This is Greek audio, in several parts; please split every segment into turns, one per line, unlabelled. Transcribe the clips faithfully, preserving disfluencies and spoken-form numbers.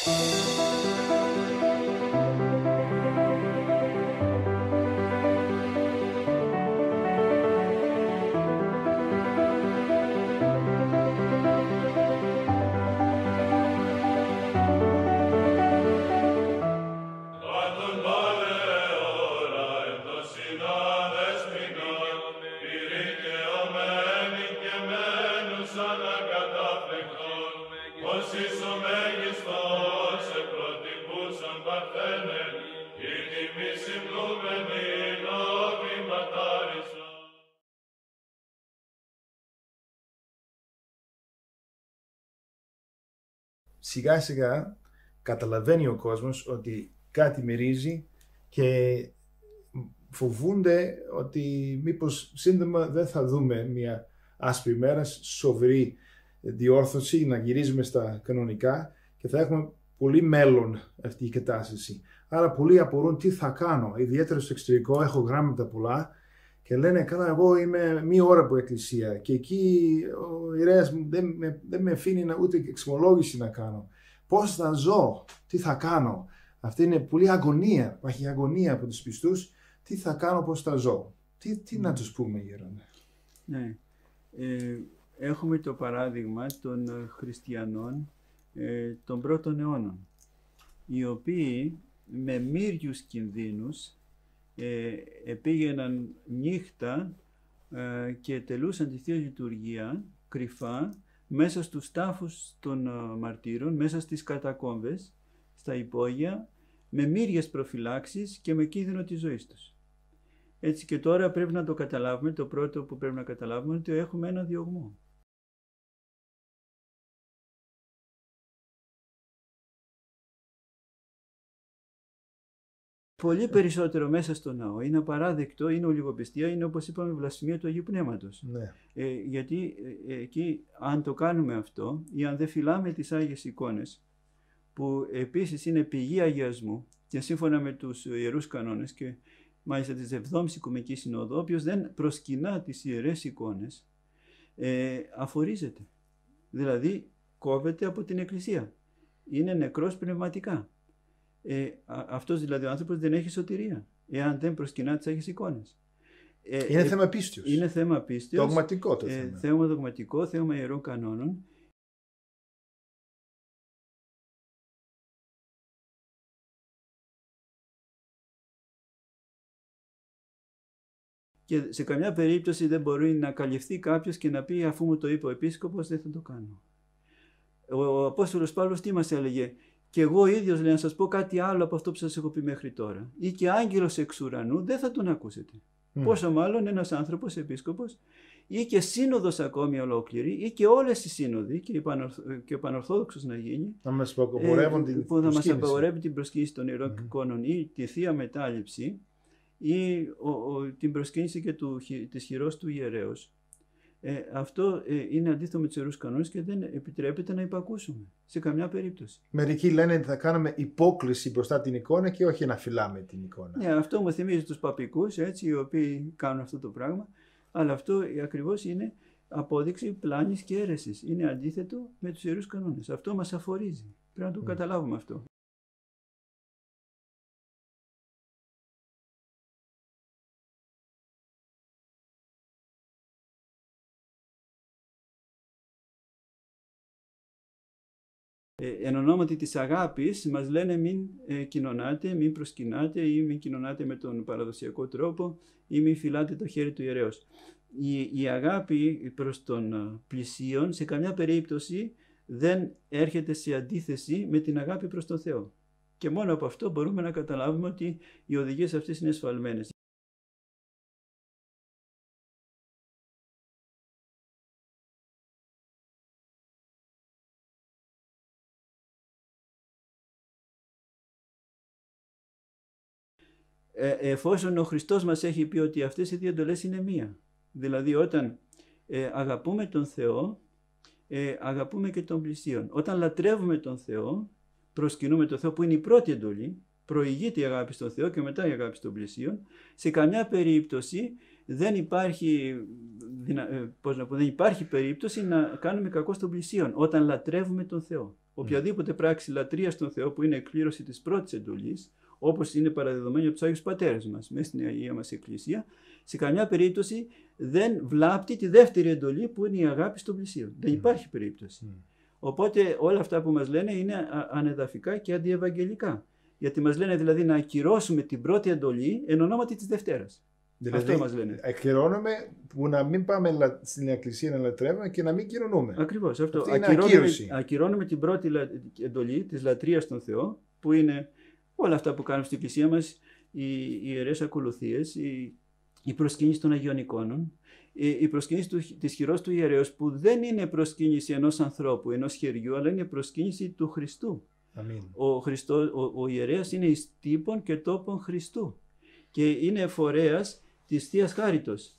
Σιγά σιγά καταλαβαίνει ο κόσμος ότι κάτι μυρίζει και φοβούνται ότι μήπως σύντομα δεν θα δούμε μια άσπρη μέρα, σοβαρή διόρθωση, να γυρίζουμε στα κανονικά και θα έχουμε πολύ μέλλον αυτή η κατάσταση. Άρα πολλοί απορούν τι θα κάνω, ιδιαίτερα στο εξωτερικό, έχω γράμματα πολλά και λένε καλά εγώ είμαι μία ώρα από εκκλησία και εκεί ο ιερέας μου δεν με, δεν με αφήνει να, ούτε εξομολόγηση να κάνω. Πώς θα ζω, τι θα κάνω. Αυτή είναι πολύ αγωνία, υπάρχει αγωνία από τους πιστούς. Τι θα κάνω, πώς θα ζω. Τι, τι να τους πούμε, Γέροντα.
Ναι. Ε, έχουμε το παράδειγμα των χριστιανών ε, των πρώτων αιώνων, οι οποίοι με μύριους κινδύνους ε, πήγαιναν νύχτα ε, και τελούσαν τη Θεία Λειτουργία κρυφά μέσα στους τάφους των ε, μαρτύρων, μέσα στις κατακόμβες, στα υπόγεια, με μύριες προφυλάξεις και με κίνδυνο της ζωής τους. Έτσι και τώρα πρέπει να το καταλάβουμε, το πρώτο που πρέπει να καταλάβουμε είναι ότι έχουμε ένα διωγμό. Πολύ περισσότερο μέσα στο ναό είναι απαράδεκτο, είναι ολιγοπιστία, είναι όπως είπαμε βλασφημία του Αγίου Πνεύματος.
Ναι.
Ε, γιατί ε, εκεί αν το κάνουμε αυτό ή αν δεν φυλάμε τις Άγιες εικόνες, που επίσης είναι πηγή αγιασμού και σύμφωνα με τους ιερούς κανόνες και μάλιστα της εβδόμης Οικουμενικής Συνόδου, όποιος δεν προσκυνά τις ιερές εικόνες ε, αφορίζεται. Δηλαδή κόβεται από την Εκκλησία. Είναι νεκρός πνευματικά. Ε, α, αυτός δηλαδή ο άνθρωπος δεν έχει σωτηρία, εάν δεν προσκυνά τις Άγιες εικόνες. Ε,
είναι
ε,
θέμα πίστεως.
Είναι θέμα πίστεως.
Δογματικό το
ε,
θέμα.
Θέμα δογματικό, θέμα ιερών κανόνων. Και σε καμιά περίπτωση δεν μπορεί να καλυφθεί κάποιος και να πει αφού μου το είπε ο επίσκοπος δεν θα το κάνω. Ο, ο Απόστολος Παύλος τι μας έλεγε? Και εγώ ίδιος λέει να σας πω κάτι άλλο από αυτό που σας έχω πει μέχρι τώρα. Ή και άγγελος εξ ουρανού δεν θα τον ακούσετε. Mm. Πόσο μάλλον ένας άνθρωπος επίσκοπος ή και σύνοδος ακόμη ολόκληρη ή και όλες οι σύνοδοι και, η πανορθ, και ο πανορθόδοξος να γίνει
να μας απαγορεύουν
ε,
την
που θα μας απαγορεύει την προσκύνηση των ιερών
mm-hmm.
εικόνων ή τη Θεία Μετάληψη ή ο, ο, την προσκύνηση και του, της χειρός του ιερέως. Ε, αυτό ε, είναι αντίθετο με τους ιερούς κανόνες και δεν επιτρέπεται να υπακούσουμε σε καμιά περίπτωση.
Μερικοί λένε ότι θα κάνουμε υπόκληση μπροστά την εικόνα και όχι να φυλάμε την εικόνα.
Ναι, αυτό μου θυμίζει τους παπικούς, έτσι, οι οποίοι κάνουν αυτό το πράγμα, αλλά αυτό ακριβώς είναι απόδειξη πλάνης και αίρεσης. Είναι αντίθετο με τους ιερούς κανόνες. Αυτό μας αφορίζει. Πρέπει να το mm. καταλάβουμε αυτό. Εν ονόματι της αγάπης μας λένε μην ε, κοινωνάτε, μην προσκυνάτε ή μην κοινωνάτε με τον παραδοσιακό τρόπο ή μην φυλάτε το χέρι του ιερέως. Η, η αγάπη προς τον πλησίον σε καμιά περίπτωση δεν έρχεται σε αντίθεση με την αγάπη προς τον Θεό. Και μόνο από αυτό μπορούμε να καταλάβουμε ότι οι οδηγίες αυτές είναι εσφαλμένες. Εφόσον ο Χριστός μας έχει πει ότι αυτές οι δύο εντολές είναι μία. Δηλαδή όταν ε, αγαπούμε τον Θεό, ε, αγαπούμε και τον πλησίον. Όταν λατρεύουμε τον Θεό, προσκυνούμε τον Θεό που είναι η πρώτη εντολή, προηγείται η αγάπη στον Θεό και μετά η αγάπη στον πλησίον. Σε καμιά περίπτωση δεν υπάρχει, πώς να πω, δεν υπάρχει περίπτωση να κάνουμε κακό στον πλησίον όταν λατρεύουμε τον Θεό. Οποιαδήποτε πράξη λατρείας στον Θεό που είναι εκπλήρωση της πρώτης εντολής, όπως είναι παραδεδομένο από τους Άγιους Πατέρες μας, μέσα στην Αγία μας Εκκλησία, σε καμιά περίπτωση δεν βλάπτει τη δεύτερη εντολή που είναι η αγάπη στον πλησίον. Δεν υπάρχει περίπτωση. Mm. Οπότε όλα αυτά που μας λένε είναι ανεδαφικά και αντιευαγγελικά. Γιατί μας λένε δηλαδή να ακυρώσουμε την πρώτη εντολή εν ονόματι της Δευτέρας.
Δηλαδή,
αυτό μας λένε.
Ακυρώνουμε που να μην πάμε στην Εκκλησία να λατρεύουμε και να μην κυρωνούμε.
Ακριβώς. Αυτό. Ακυρώνουμε, ακυρώνουμε την πρώτη εντολή της λατρείας στον Θεό, που είναι όλα αυτά που κάνουμε στην Εκκλησία μας, οι ιερές ακολουθίες, η, η προσκύνηση των Αγίων Εικόνων, η, η προσκύνηση του, της χειρός του ιερέως, που δεν είναι προσκύνηση ενός ανθρώπου, ενός χεριού, αλλά είναι προσκύνηση του Χριστού.
Αμήν.
Ο, Χριστό, ο, ο ιερέας είναι εις τύπων και τόπων Χριστού και είναι φορέας της Θείας Χάριτος.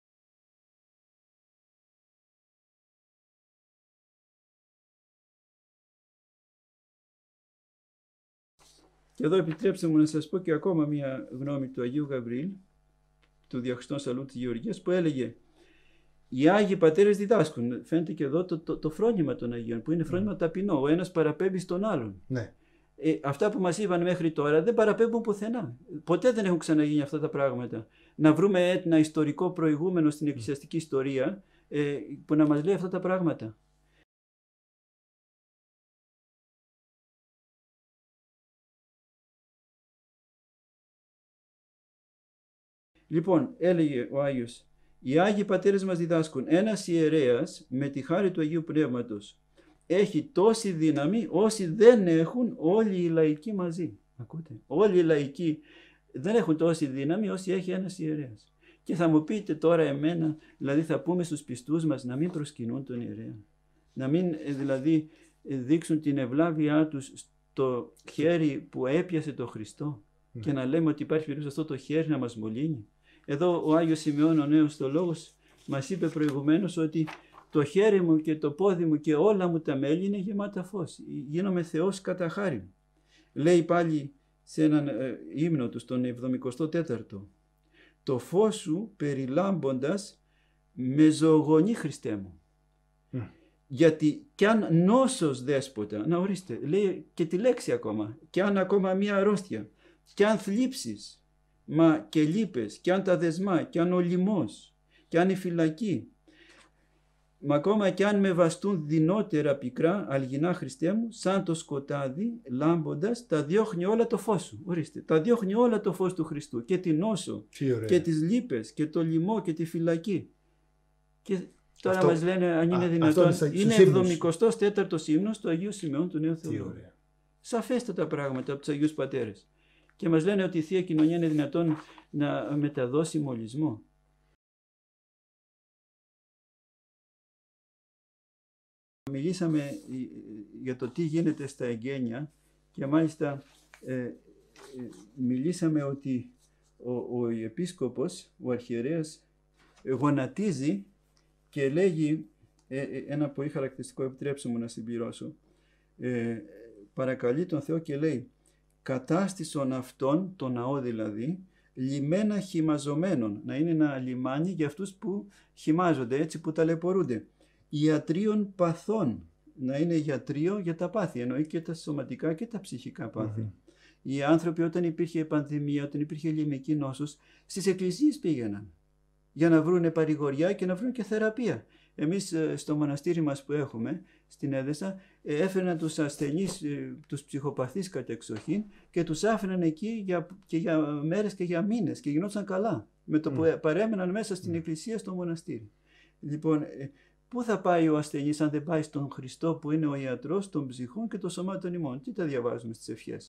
Και εδώ επιτρέψτε μου να σας πω και ακόμα μια γνώμη του Αγίου Γαβρίλ, του Διαχριστών Σαλού της Γεωργίας, που έλεγε: οι Άγιοι Πατέρες διδάσκουν. Φαίνεται και εδώ το, το, το φρόνημα των Αγίων, που είναι φρόνημα mm. ταπεινό. Ο ένας παραπέμπει στον άλλον.
Ναι.
Ε, αυτά που μας είπαν μέχρι τώρα δεν παραπέμπουν πουθενά. Ποτέ δεν έχουν ξαναγίνει αυτά τα πράγματα. Να βρούμε ένα ιστορικό προηγούμενο στην εκκλησιαστική ιστορία ε, που να μας λέει αυτά τα πράγματα. Λοιπόν, έλεγε ο Άγιος, οι Άγιοι Πατέρες μας διδάσκουν, ένας ιερέας με τη χάρη του Αγίου Πνεύματος έχει τόση δύναμη όσοι δεν έχουν όλοι οι λαϊκοί μαζί. Ακούτε, όλοι οι λαϊκοί δεν έχουν τόση δύναμη όσοι έχει ένας ιερέας. Και θα μου πείτε τώρα εμένα, δηλαδή θα πούμε στους πιστούς μας να μην προσκυνούν τον ιερέα. Να μην δηλαδή δείξουν την ευλάβειά τους στο χέρι που έπιασε το Χριστό mm. και να λέμε ότι υπάρχει περίπτωση αυτό το χέρι να μας μολύνει. Εδώ ο Άγιος Σημειών ο Νέος Θεολόγος μας είπε προηγουμένως ότι το χέρι μου και το πόδι μου και όλα μου τα μέλη είναι γεμάτα φως. Γίνομαι Θεός κατά χάρη μου. Λέει πάλι σε έναν ε, ύμνο του, στον εβδομηκοστό τέταρτο, το φως σου περιλάμποντας με ζωογονεί Χριστέ μου. Mm. Γιατί κι αν νόσος δέσποτα, να ορίστε, λέει και τη λέξη ακόμα, κι αν ακόμα μία αρρώστια, κι αν θλίψεις, μα και λύπες, κι αν τα δεσμά, κι αν ο λοιμός, κι αν η φυλακή, μα ακόμα κι αν με βαστούν δεινότερα πικρά, αλγινά Χριστέ μου, σαν το σκοτάδι λάμποντας, τα διώχνει όλα το φως σου. Ορίστε, τα διώχνει όλα το φως του Χριστού, και την νόσο, και τις λύπες, και το λοιμό, και τη φυλακή. Και τώρα αυτό, μας λένε αν είναι α, δυνατόν, είναι εβδομηκοστός τέταρτος ύμνος του Αγίου Σημειών του Νέου Θεολόγου. Σαφέστατα πράγματα από τους Αγίους Πατέρες. Και μας λένε ότι η Θεία Κοινωνία είναι δυνατόν να μεταδώσει μολυσμό. Μιλήσαμε για το τι γίνεται στα εγγένεια και μάλιστα ε, μιλήσαμε ότι ο, ο επίσκοπος, ο αρχιερέας, γονατίζει και λέγει ε, ε, ένα πολύ χαρακτηριστικό, επιτρέψτε μου να συμπληρώσω, ε, παρακαλεί τον Θεό και λέει κατάστησον αυτόν, το ναό δηλαδή, λιμένα χυμαζομένων, να είναι ένα λιμάνι για αυτούς που χυμάζονται, έτσι που ταλαιπωρούνται. Ιατρίων παθών, να είναι γιατρείο για τα πάθη, εννοεί και τα σωματικά και τα ψυχικά πάθη. Mm-hmm. Οι άνθρωποι όταν υπήρχε πανδημία, όταν υπήρχε λιμική νόσος, στις εκκλησίες πήγαιναν για να βρουν παρηγοριά και να βρουν και θεραπεία. Εμείς στο μοναστήρι μας που έχουμε, στην Έδεσα, έφεραν τους ασθενείς, τους ψυχοπαθείς κατεξοχήν και τους άφηναν εκεί για, και για μέρες και για μήνες και γινόταν καλά, με το mm. που παρέμεναν μέσα στην mm. εκκλησία στο μοναστήρι. Λοιπόν, πού θα πάει ο ασθενής αν δεν πάει στον Χριστό που είναι ο ιατρός των ψυχών και των σωμάτων ημών? Τι τα διαβάζουμε στις ευχές?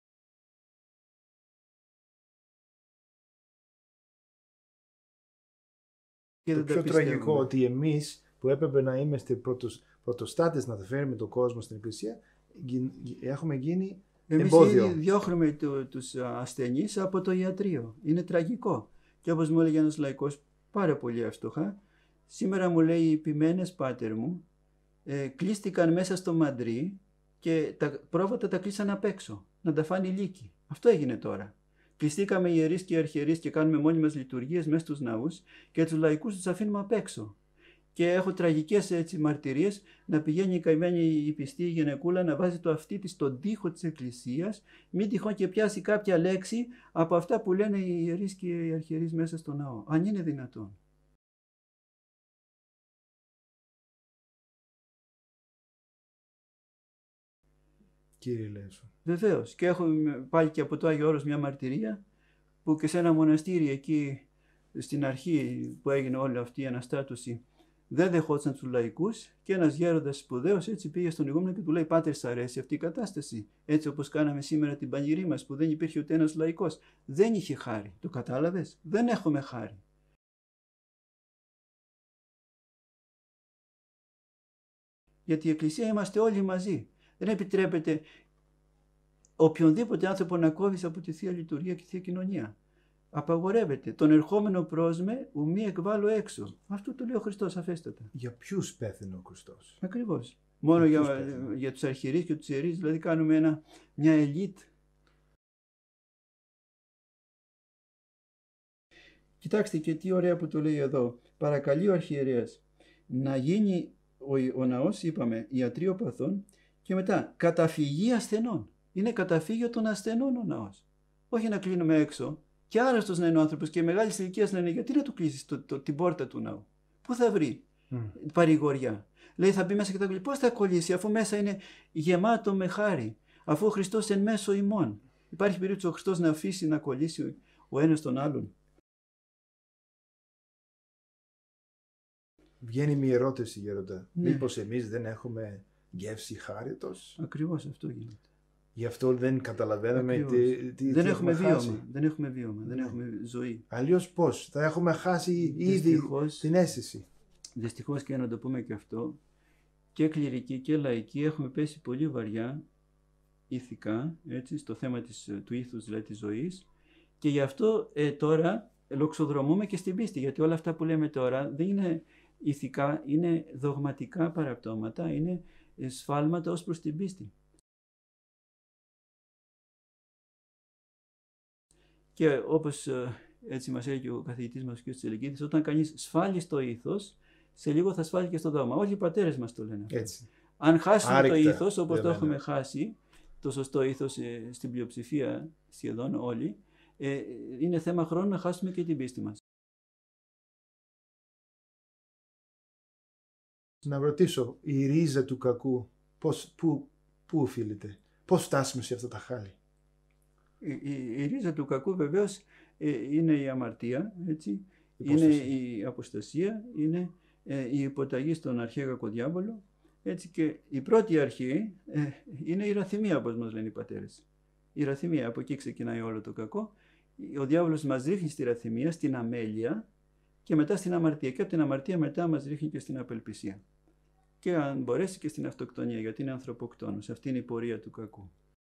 Και το πιο τραγικό ότι εμείς που έπρεπε να είμαστε πρωτος, πρωτοστάτες να φέρουμε τον κόσμο στην εκκλησία, έχουμε γίνει
εμείς
εμπόδιο.
Εμείς διώχνουμε το, τους ασθενείς από το ιατρείο. Είναι τραγικό. Και όπως μου έλεγε ένας λαϊκός πάρα πολύ εύστοχα, σήμερα μου λέει οι ποιμένες πάτερ μου ε, κλείστηκαν μέσα στο μαντρί και τα πρόβατα τα κλείσαν απ' έξω, να τα φάνε οι λύκοι. Αυτό έγινε τώρα. Κλειστήκαμε ιερείς και αρχιερείς και κάνουμε μόνοι μας λειτουργίες μέσα στους ναούς και τους λαϊκούς τους αφήνουμε απ' έξω. Και έχω τραγικές έτσι μαρτυρίες να πηγαίνει η καημένη η πιστή η γυναικούλα να βάζει το αυτί της στον τοίχο της εκκλησίας, μην τυχόν και πιάσει κάποια λέξη από αυτά που λένε οι ιερείς και οι αρχιερείς μέσα στο ναό. Αν είναι δυνατόν.
Κύριε Λέσο.
Βεβαίως. Και έχω πάλι και από το Άγιο Όρος μια μαρτυρία που και σε ένα μοναστήρι εκεί στην αρχή που έγινε όλη αυτή η αναστάτωση δεν δεχόταν τους λαϊκούς και ένας γέροντας σπουδαίος έτσι πήγε στον ηγούμενο και του λέει: Πάτερ, σ' αρέσει αυτή η κατάσταση? Έτσι όπως κάναμε σήμερα την πανηγυρή μας που δεν υπήρχε ούτε ένας λαϊκός. Δεν είχε χάρη. Το κατάλαβες? Δεν έχουμε χάρη. Γιατί η Εκκλησία είμαστε όλοι μαζί. Δεν επιτρέπεται οποιονδήποτε άνθρωπο να κόβεις από τη Θεία Λειτουργία και τη Θεία Κοινωνία. Απαγορεύεται. Τον ερχόμενο πρόσμε ουμή εκβάλλω έξω. Αυτό το λέει ο Χριστός αφέστατα.
Για ποιους πέθανε ο Χριστός?
Ακριβώς. Μόνο για, για, για τους αρχιερείς και τους ιερείς, δηλαδή κάνουμε ένα, μια ελίτ. Κοιτάξτε και τι ωραία που το λέει εδώ. Παρακαλεί ο αρχιερέας να γίνει ο, ο ναός, είπαμε, ιατρείο παθών και μετά καταφυγή ασθενών. Είναι καταφύγιο των ασθενών ο ναός. Όχι να κλείνουμε έξω. Και άρρωστος να είναι ο άνθρωπος και μεγάλη ηλικία να είναι, γιατί να του κλείσεις το, το, την πόρτα του ναού? Πού θα βρει mm. παρηγοριά? Λέει θα μπει μέσα και θα κολλήσει. Πώς θα κολλήσει αφού μέσα είναι γεμάτο με χάρη, αφού ο Χριστός εν μέσω ημών? Υπάρχει περίπτωση ο Χριστός να αφήσει να κολλήσει ο ένας τον άλλον?
Βγαίνει μια ερώτηση, γέροντα. Ναι. Μήπως εμείς δεν έχουμε γεύση χάριτος?
Ακριβώς αυτό γίνεται.
Γι' αυτό δεν καταλαβαίνουμε τι, τι,
δεν,
τι
έχουμε
έχουμε
βίωμα,
χάσει.
δεν έχουμε βίωμα, δεν έχουμε ζωή.
Αλλιώς πώς? Θα έχουμε χάσει
δυστυχώς,
ήδη την αίσθηση.
Δυστυχώς, και να το πούμε και αυτό, και κληρικοί και λαϊκοί έχουμε πέσει πολύ βαριά ηθικά, έτσι, στο θέμα της, του ήθους, δηλαδή της ζωής, και γι' αυτό ε, τώρα λοξοδρομούμε και στην πίστη, γιατί όλα αυτά που λέμε τώρα δεν είναι ηθικά, είναι δογματικά παραπτώματα, είναι σφάλματα ως προς την πίστη. Και όπως έτσι μας έλεγε ο καθηγητής μας ο κ. Τσελεκίδης, όταν κανείς σφάλει στο ήθος, σε λίγο θα σφάλει και στο δόγμα. Όλοι οι πατέρες μας το λένε.
Έτσι.
Αν χάσουμε Άρρηκτα, το ήθος, όπως το έχουμε
λένε.
χάσει, το σωστό ήθος ε, στην πλειοψηφία σχεδόν όλοι, ε, είναι θέμα χρόνου να χάσουμε και την πίστη μας.
Να ρωτήσω, η ρίζα του κακού, πώς, πού, πού οφείλεται? Πώς φτάσουμε σε αυτά τα χάλη?
Η, η, η ρίζα του κακού βεβαίως ε, είναι η αμαρτία, έτσι, είναι η αποστασία, είναι ε, η υποταγή στον αρχαίο κακοδιάβολο, έτσι, και η πρώτη αρχή ε, είναι η ραθυμία, όπως μας λένε οι πατέρες. Η ραθυμία, από εκεί ξεκινάει όλο το κακό. Ο διάβολος μας ρίχνει στη ραθυμία, στην αμέλεια και μετά στην αμαρτία. Και από την αμαρτία μετά μας ρίχνει και στην απελπισία. Και αν μπορέσει και στην αυτοκτονία, γιατί είναι ανθρωποκτόνος. Αυτή είναι η πορεία του κακού.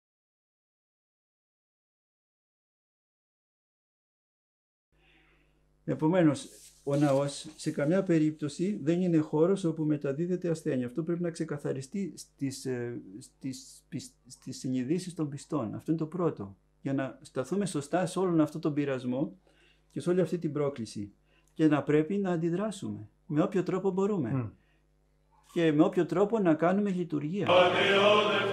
Επομένως, ο ναός σε καμιά περίπτωση δεν είναι χώρος όπου μεταδίδεται ασθένεια. Αυτό πρέπει να ξεκαθαριστεί στις, στις, στις συνειδήσεις των πιστών. Αυτό είναι το πρώτο. Για να σταθούμε σωστά σε όλον αυτό τον πειρασμό και σε όλη αυτή την πρόκληση. Και να πρέπει να αντιδράσουμε με όποιο τρόπο μπορούμε. Mm. Και με όποιο τρόπο να κάνουμε λειτουργία.